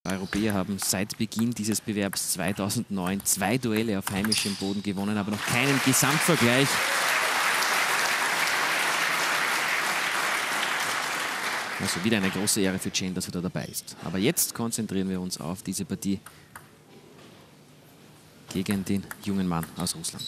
Europäer haben seit Beginn dieses Bewerbs 2009 2 Duelle auf heimischem Boden gewonnen, aber noch keinen Gesamtvergleich. Also wieder eine große Ehre für Chen, dass er da dabei ist. Aber jetzt konzentrieren wir uns auf diese Partie gegen den jungen Mann aus Russland.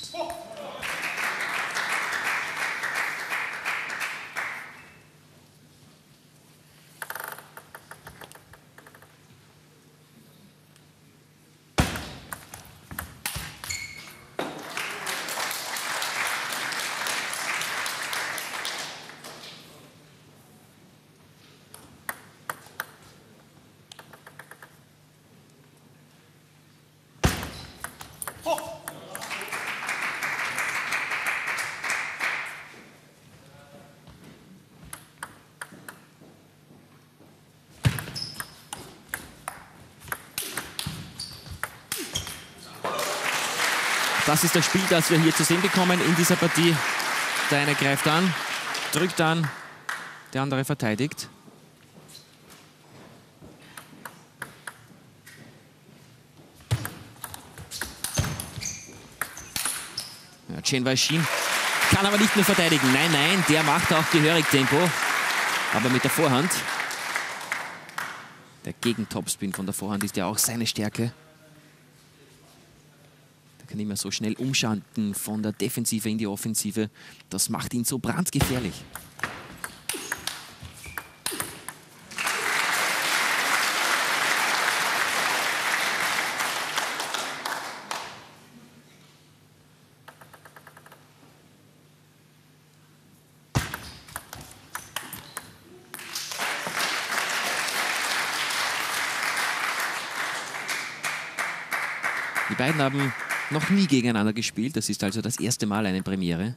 Das ist das Spiel, das wir hier zu sehen bekommen in dieser Partie. Der eine greift an, drückt an, der andere verteidigt. Ja, Chen Weixin kann aber nicht nur verteidigen. Nein, nein, der macht auch gehörig Tempo. Aber mit der Vorhand. Der Gegentopspin von der Vorhand ist ja auch seine Stärke. Kann immer so schnell umschalten von der Defensive in die Offensive. Das macht ihn so brandgefährlich. Die beiden haben noch nie gegeneinander gespielt. Das ist also das erste Mal eine Premiere.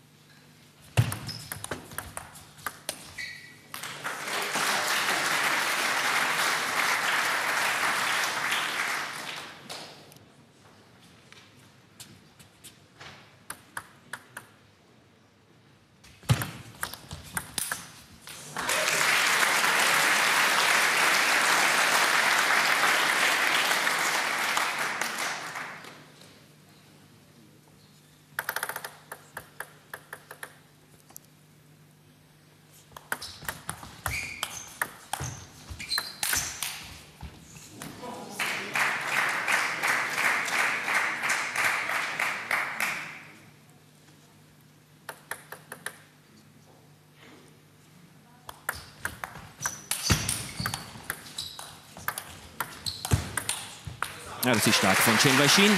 Ja, das ist stark von Chen Weixin.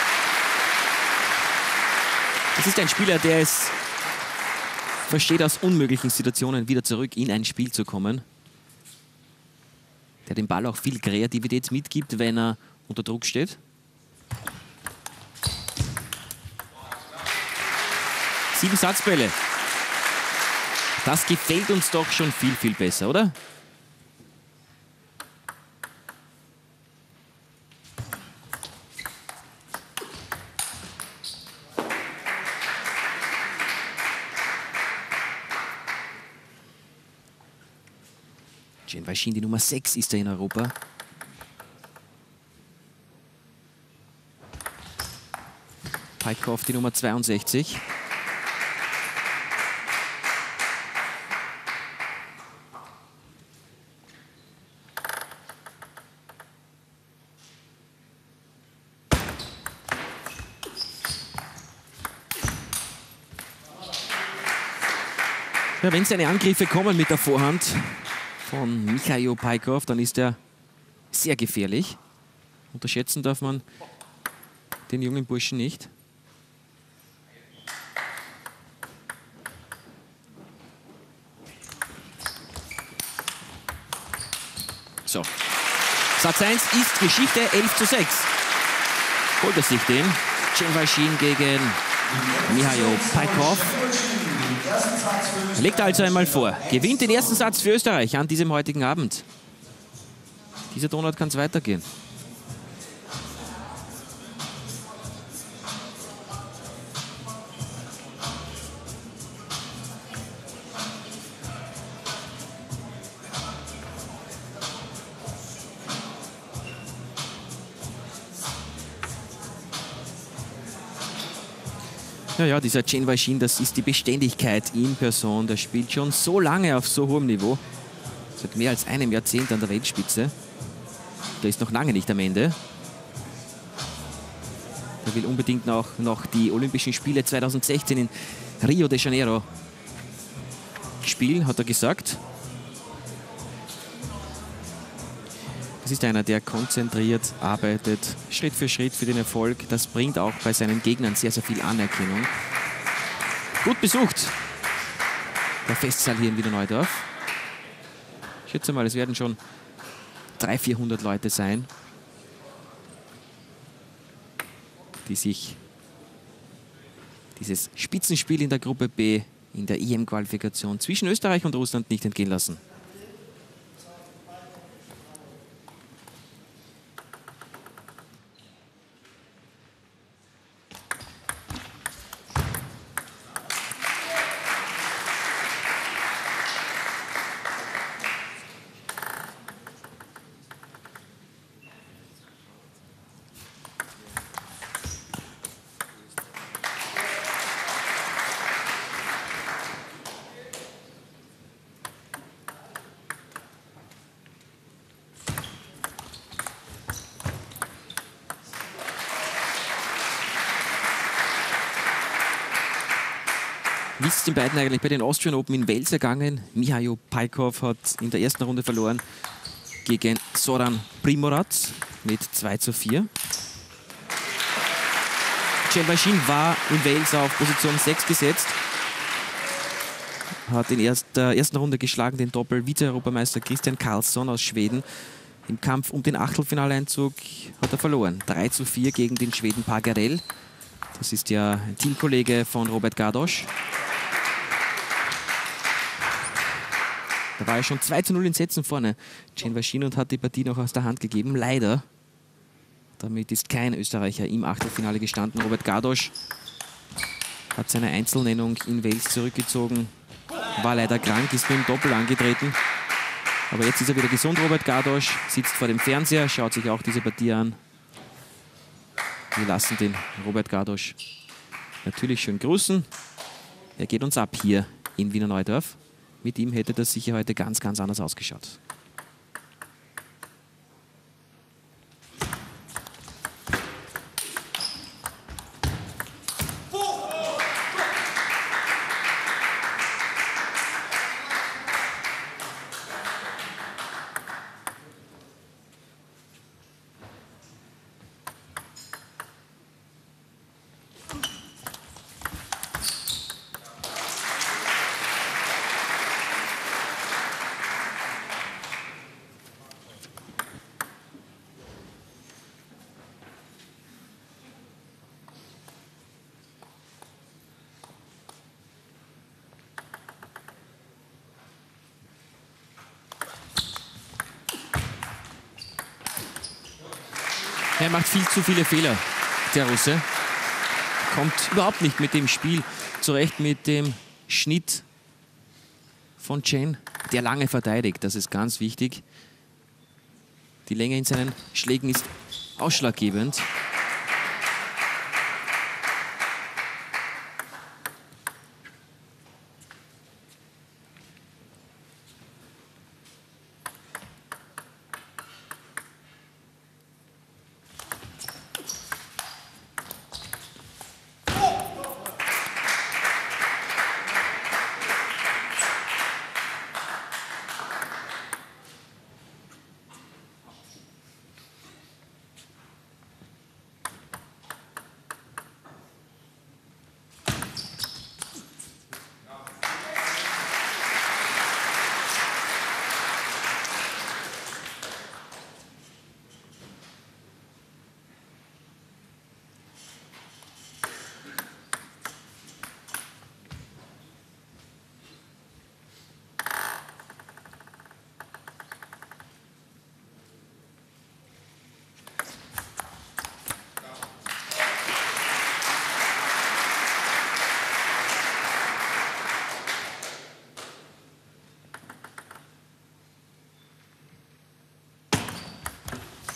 Das ist ein Spieler, der es versteht, aus unmöglichen Situationen wieder zurück in ein Spiel zu kommen. Der dem Ball auch viel Kreativität mitgibt, wenn er unter Druck steht. Sieben Satzbälle. Das gefällt uns doch schon viel, viel besser, oder? Chen Weixin, die Nummer 6 ist er in Europa. Paikov, die Nummer 62. Ja, wenn seine Angriffe kommen mit der Vorhand von Michail Paikov, dann ist er sehr gefährlich. Unterschätzen darf man den jungen Burschen nicht. So. Satz 1 ist Geschichte, 11:6. Holt er sich den. Chen Weixin gegen Michail Paikov. Legt also einmal vor. Gewinnt den ersten Satz für Österreich an diesem heutigen Abend. Dieser Donut kann es weitergehen. Ja, dieser Chen Weixin, das ist die Beständigkeit in Person. Der spielt schon so lange auf so hohem Niveau. Seit mehr als einem Jahrzehnt an der Weltspitze. Der ist noch lange nicht am Ende. Er will unbedingt noch die Olympischen Spiele 2016 in Rio de Janeiro spielen, hat er gesagt. Das ist einer, der konzentriert arbeitet, Schritt für Schritt für den Erfolg. Das bringt auch bei seinen Gegnern sehr, sehr viel Anerkennung. Gut besucht, der Festsaal hier in Wiener Neudorf. Ich schätze mal, es werden schon 300, 400 Leute sein, die sich dieses Spitzenspiel in der Gruppe B in der EM-Qualifikation zwischen Österreich und Russland nicht entgehen lassen. Wie ist es den beiden eigentlich bei den Austrian Open in Wales ergangen? Mihailo Paikov hat in der ersten Runde verloren gegen Zoran Primorac mit 2:4. Chen Weixin war in Wales auf Position 6 gesetzt. Hat in der ersten Runde geschlagen den Doppel-Vize-Europameister Christian Karlsson aus Schweden. Im Kampf um den Achtelfinaleinzug hat er verloren. 3:4 gegen den Schweden Pagarel. Das ist ja ein Teamkollege von Robert Gardosch. Da war er schon 2:0 in Sätzen vorne, Chen Weixin, und hat die Partie noch aus der Hand gegeben. Leider. Damit ist kein Österreicher im Achtelfinale gestanden. Robert Gardosch hat seine Einzelnennung in Wales zurückgezogen. War leider krank, ist nur im Doppel angetreten. Aber jetzt ist er wieder gesund, Robert Gardosch. Sitzt vor dem Fernseher, schaut sich auch diese Partie an. Wir lassen den Robert Gardosch natürlich schön grüßen. Er geht uns ab hier in Wiener Neudorf. Mit ihm hätte das sicher heute ganz, ganz anders ausgeschaut. Er macht viel zu viele Fehler, der Russe. Kommt überhaupt nicht mit dem Spiel zurecht, mit dem Schnitt von Chen, der lange verteidigt. Das ist ganz wichtig. Die Länge in seinen Schlägen ist ausschlaggebend.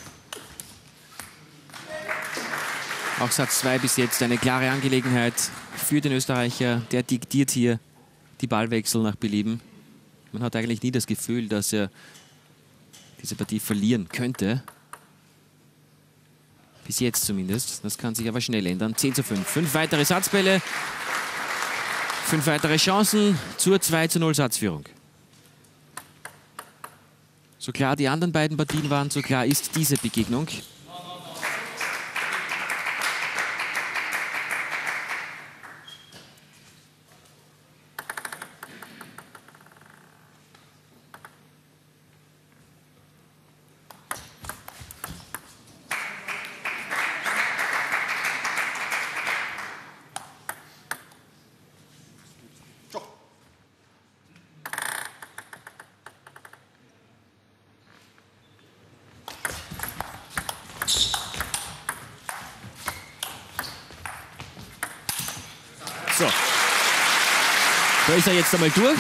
Auch Satz 2 bis jetzt eine klare Angelegenheit für den Österreicher. Der diktiert hier die Ballwechsel nach Belieben. Man hat eigentlich nie das Gefühl, dass er diese Partie verlieren könnte. Bis jetzt zumindest. Das kann sich aber schnell ändern. 10:5. 5 weitere Satzbälle. 5 weitere Chancen zur 2:0 Satzführung. So klar die anderen beiden Partien waren, so klar ist diese Begegnung. So, da ist er jetzt einmal durch.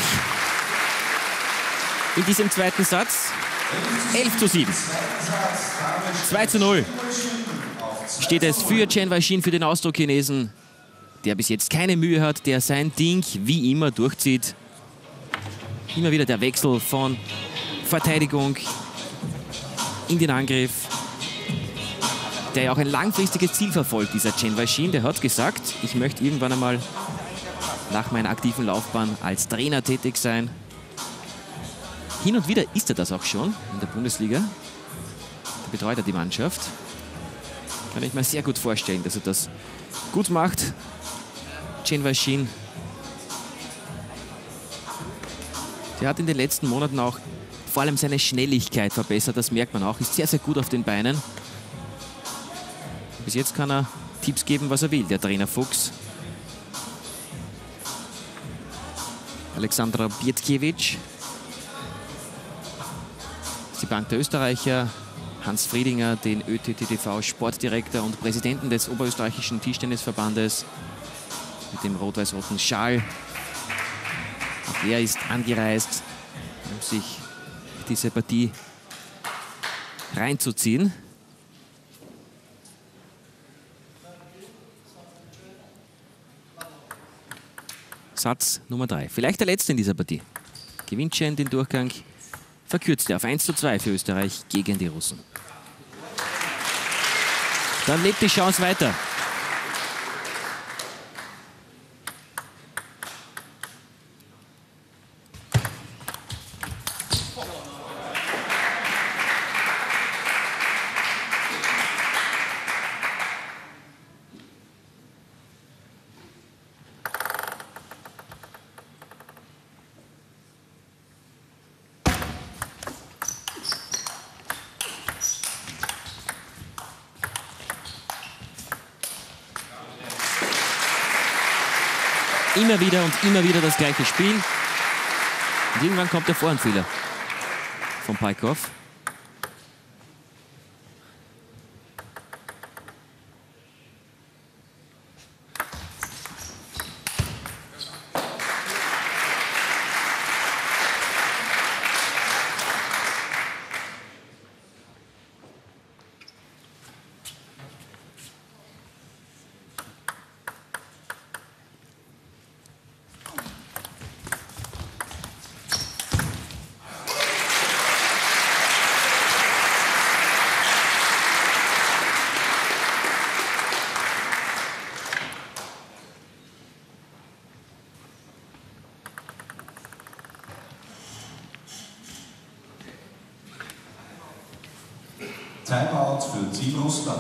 In diesem zweiten Satz 11:7. 2:0 steht es für Chen Weixin, für den Austro-Chinesen, der bis jetzt keine Mühe hat, der sein Ding wie immer durchzieht. Immer wieder der Wechsel von Verteidigung in den Angriff, der ja auch ein langfristiges Ziel verfolgt, dieser Chen Weixin. Der hat gesagt, ich möchte irgendwann einmal nach meiner aktiven Laufbahn als Trainer tätig sein. Hin und wieder ist er das auch schon in der Bundesliga. Da betreut er die Mannschaft. Kann ich mir sehr gut vorstellen, dass er das gut macht. Chen Weixin. Der hat in den letzten Monaten auch vor allem seine Schnelligkeit verbessert. Das merkt man auch. Ist sehr, sehr gut auf den Beinen. Bis jetzt kann er Tipps geben, was er will, der Trainer Fuchs. Alexandra Bietkiewicz. Die Bank der Österreicher. Hans Friedinger, den ÖTTTV Sportdirektor und Präsidenten des Oberösterreichischen Tischtennisverbandes mit dem rot-weiß-roten Schal. Auch er ist angereist, um sich diese Partie reinzuziehen. Satz Nummer 3. Vielleicht der letzte in dieser Partie. Gewinnt Chen den Durchgang. Verkürzt er auf 1:2 für Österreich gegen die Russen. Dann lebt die Chance weiter. Immer wieder das gleiche Spiel. Und irgendwann kommt der Vorhandfehler von Paikov. Timeout für Team Russland.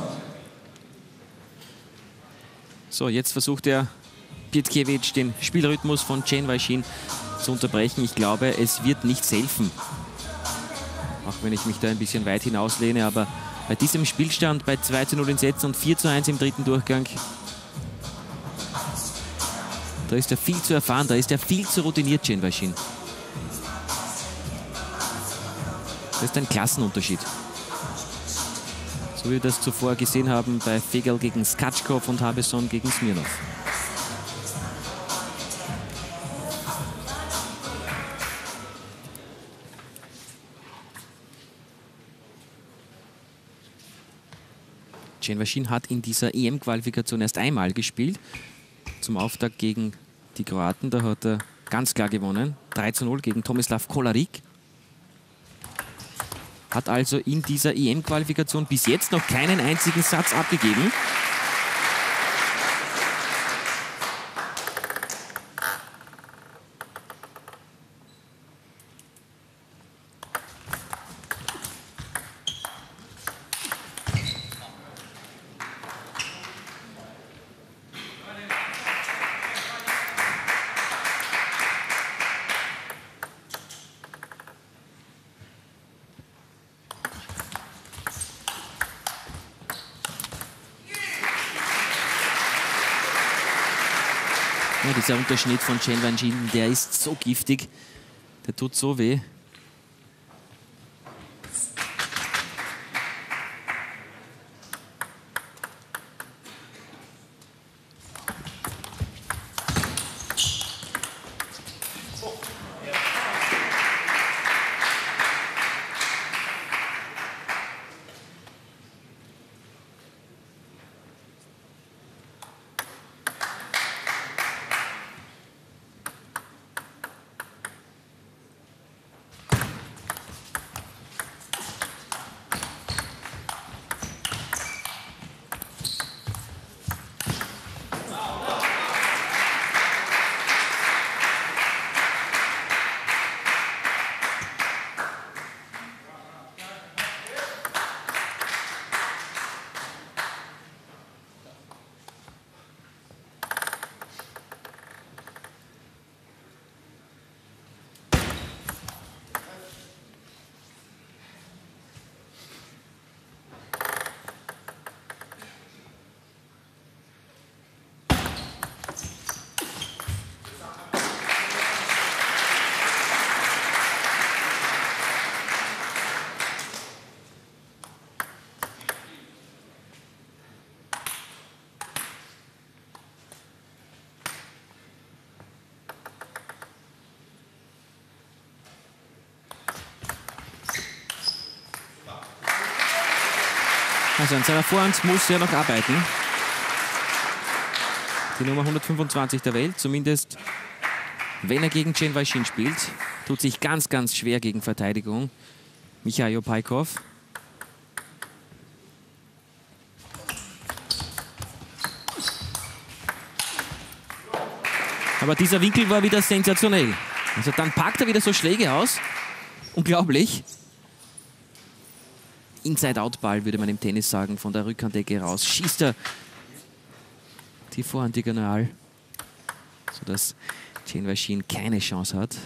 So, jetzt versucht er Bietkiewicz den Spielrhythmus von Chen Weixin zu unterbrechen. Ich glaube, es wird nichts helfen. Auch wenn ich mich da ein bisschen weit hinauslehne, aber bei diesem Spielstand, bei 2:0 in Sätzen und 4:1 im dritten Durchgang, da ist er viel zu erfahren, da ist er viel zu routiniert, Chen Weixin. Das ist ein Klassenunterschied. So wie wir das zuvor gesehen haben bei Fegal gegen Skatschkov und Habeson gegen Smirnov. Chen Weixin hat in dieser EM-Qualifikation erst einmal gespielt. zum Auftakt gegen die Kroaten. Da hat er ganz klar gewonnen. 3:0 gegen Tomislav Kolarik. Hat also in dieser EM-Qualifikation bis jetzt noch keinen einzigen Satz abgegeben. Ja, dieser Unterschnitt von Chen Wanjin, der ist so giftig, der tut so weh. Also an seiner Vorhand muss er noch arbeiten. Die Nummer 125 der Welt, zumindest wenn er gegen Chen Weishin spielt, tut sich ganz, ganz schwer gegen Verteidigung. Michail Paikov. Aber dieser Winkel war wieder sensationell. Also dann packt er wieder so Schläge aus. Unglaublich. Inside-Out-Ball, würde man im Tennis sagen, von der Rückhandecke raus. Schießt er die Vorhand diagonal, sodass Chen Weishin keine Chance hat.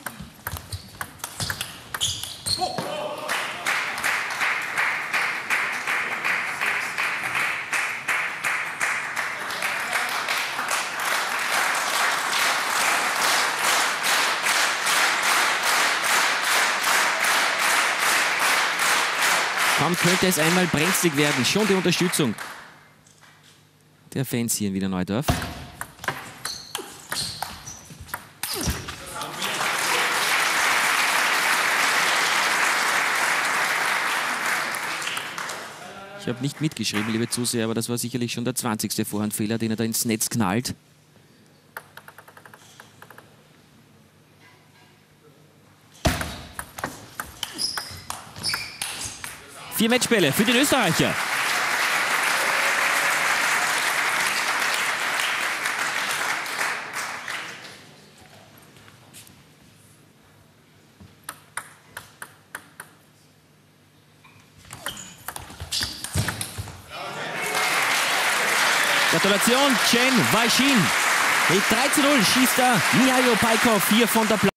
Kaum könnte es einmal brenzlig werden. Schon die Unterstützung der Fans hier in Wiener Neudorf. Ich habe nicht mitgeschrieben, liebe Zuseher, aber das war sicherlich schon der 20. Vorhandfehler, den er da ins Netz knallt. Vier Matchbälle für den Österreicher. Gratulation, Chen Weishin. Mit 3:0 schießt er Mihailo Paikov hier von der Platte.